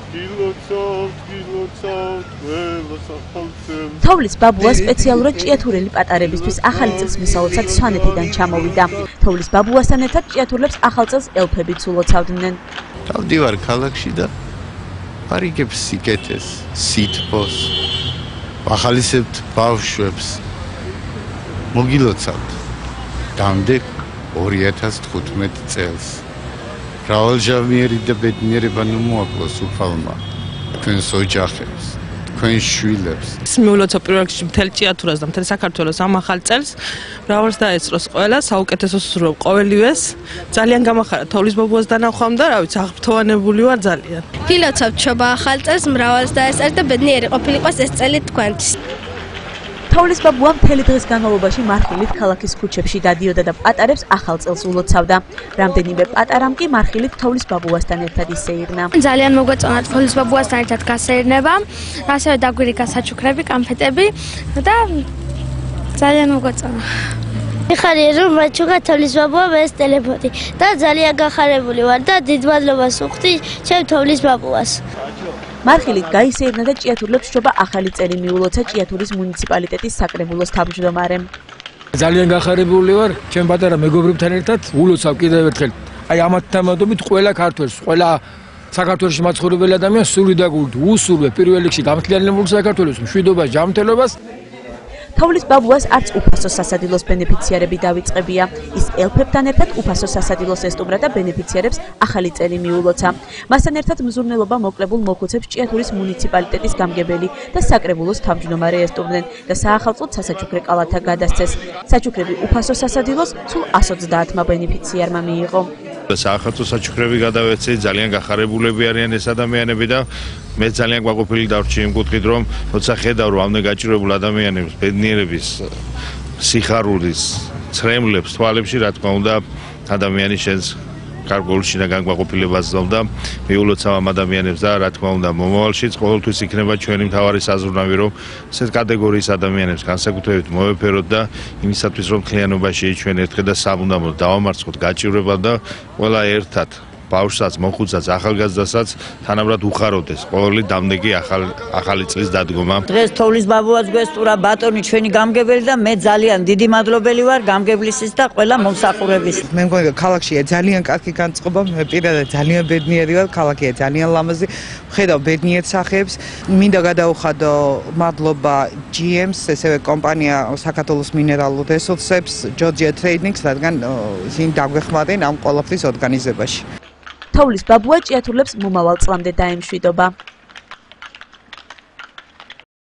თოვლის ბაბუა სპეციალურად ჭიათურელი პატარებისთვის ახალი წლის მისალოცად სვანეთიდან ჩამოვიდა. თოვლის ბაბუასთან ერთად ჭიათურლებს ახალ წელს ელფებიც ულოცავდნენ. დავდივარ ქალაქში და ვარიგებს სიკეთეს, სითბოს, ვახალისებთ ბავშვებს. მოგილოცავთ. დამდეგ 2015 წელს. მრავალჟამიერი და ბედნიერება ნუ მოაკლოს უფალმა, თქვენს ოჯახებს, თქვენს შვილებს. მიულოცავ პირველ რიგში მთელ ჭიათურას და მთელ საქართველოს ამ ახალ წელს. მრავალს დაესწროს ყველა, საუკეთესოს ვსურვებ ყოველივეს. ძალიან გამახარა თოვლის ბაბუას დანახვამ და რა ვიცი, აღფრთოვანებული ვარ ძალიან. გილოცავთ შობა ახალ წელს, მრავალს დაესწრეთ და ბედნიერი ყოფილიყოს ეს წელი თქვენთვის. თოვლის ბაბუა მთელი დღის განმავლობაში მარხილით ქალაქის ქუჩებში დადიოდა და პატარებს ახალ წელს ულოცავდა. რამდენიმე პატარამ კი მარხილით თოვლის ბაბუასთან ერთად ისეირნა. ძალიან მოგვეწონა თოვლის ბაბუასთან ერთად გასეირნება, ასევე დაგვირიგა საჩუქრები, კანფეტები და ძალიან მოგვეწონა. მიხარია რომ მაჩუქა თოვლის ბაბუა ეს ტელეფონი და ძალიან გახარებული ვარ და დიდ მადლობას ვუხდი ჩემ თოვლის ბაბუას. მარხილით გაისეირნა და ჭიათურლებს შობა ახალი წელი მიულოცა ჭიათურის მუნიციპალიტეტის საკრებულოს თავმჯდომარემ. ძალიან გახარებული ვარ ჩემ პატარა მეგობრებთან ერთად ულოცავ კიდევ ერთხელ. აი ამათ თამადობით ყველა ქართველს, ყველა საქართველოში მაცხოვრებელი ადამიანს სული დაგურდ უსურვებ პირველ რიგში გამთლიანებულ საქართველოს მშვიდობას, ჯანმრთელობას. თოვლის ბაბუას არც უფასო სასადილოს ბენეფიციარები დავიწყებია. ის ელფებთან ერთად უფასო სასადილოს ესტუმრა და ბენეფიციარებს ახალი წელი მიულოცა. მასთან ერთად მზრუნველობა მოკლებულ მოხუცებს ჭიათურის მუნიციპალიტეტის გამგებელი და საკრებულოს თავმჯდომარე ესტუმრნენ და საახალწლოდ სასაჩუქრე კალათა გადასცეს. საჩუქრები უფასო სასადილოს სულ 130-მა ბენეფიციარმა მიიღო. საახალწლო საჩუქრები გადავეცე, ძალიან გახარებულები არიან ეს ადამიანები და მე ძალიან გვაყოფილი დავრჩი იმ კუთხით, რომ როცა ხედავ რომ ამდენ გაჭირებულ ადამიანებს, ბედნიერების, სიხარულის, ცრემლებს თვალებში, რა თქმა უნდა, ადამიანი შენს გარკვეულში და განგვაყოფილებას ზავდა, მიულოცავ ამ ადამიანებს და რა თქმა უნდა, მომავალშიც ყოველთვის იქნება ჩვენი მთავარი საზრუნავი, რომ ესეთ კატეგორიის ადამიანებს განსაკუთრებით მოვეფეროთ და იმისათვის, რომ მთლიანობაში ჩვენ ერთხელ და სამუდამოდ დავამარცხოთ გაჭირება და ყველა ერთად ბავშვსაც, მოხუცსაც, ახალგაზრდასაც თანაბრად უხაროდეს ყოველი დამდეგი ახალი წლის დადგომა. დღეს თოვლის ბაბუას გვესტურა ბატონი ჩვენი გამგებელი და მე ძალიან დიდი მადლობელი ვარ გამგებლისის და ყველა მომსახურების. მე მგონი ქალაქშია ძალიან კარგი განწყობა, მე პირადად ძალიან ბედნიერი ვარ, ქალაქია ძალიან ლამაზი. ვხედავ ბედნიერ სახეებს. მინდა გადაუხადო მადლობა GM-ს, ესევე კომპანია საქართველოს მინერალურ რესურსებს, Georgia Trading-ს, რადგან ისინი დაგვეხმარნენ ამ ყველაფრის ორგანიზებაში. თოვლის ბაბუა ჭიათურლებს მომავალ წლამდე დაემშვიდობა.